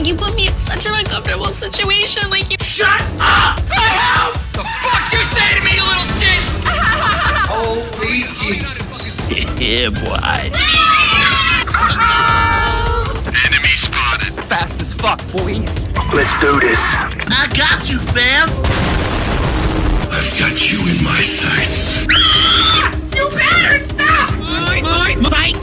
Like, you put me in such an uncomfortable situation. Like, you. Shut up! Help! The fuck you say to me, you little shit? Holy Jesus. Yeah, boy. Enemy spotted. Fast as fuck, boy. Let's do this. I got you, fam. I've got you in my sights. You better stop! Fight!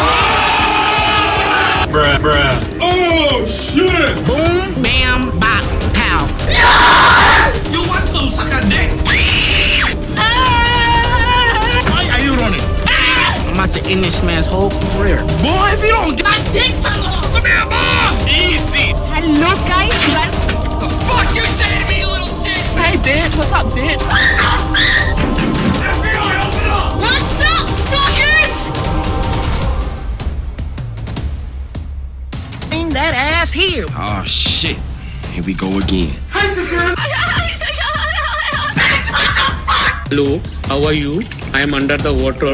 Bruh. Oh, shit! Boom, bam, bop, pow. Yes! You want to suck a dick? Why are you running? I'm about to end this man's whole career. Boy, if you don't get my dick fell off. Come here, boy. Easy. Hello, guys. The fuck you say to me, you little shit? Hey, bitch. What's up, bitch? FBI, open up! What's up, fuckers? Bring that ass here. Oh, shit. Here we go again. Hi, sister! Hello, how are you? I am under the water.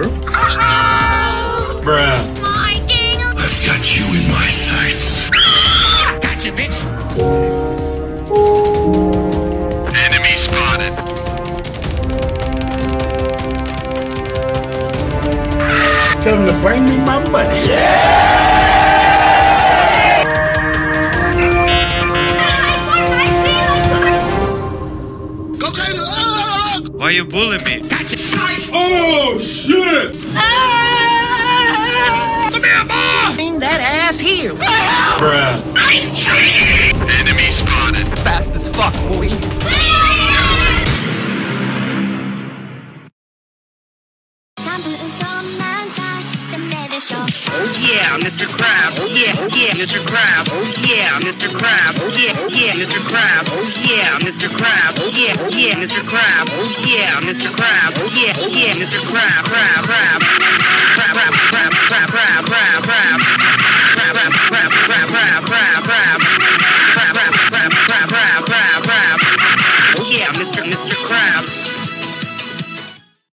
Bruh. My king. I've got you in my sights. Gotcha, bitch. Enemy spotted. Tell them to bring me my money. Why you bullying me? Gotcha. Oh, shit! Come here, boy. Bring that ass here. Bruh. Enemy spotted. Fast as fuck, boy. Oh yeah, Mr. Krabs. Oh yeah, Mr. Krabs. Oh yeah, Mr. Krabs. Oh yeah, Mr. Krabs. Oh yeah, Mr. Krabs. Oh yeah, Mr. Krabs. Oh yeah, Mr. Krabs. Oh yeah, Mr. Krab, crab.